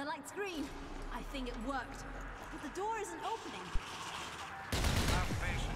The light's green. I think it worked. But the door isn't opening. Have patience.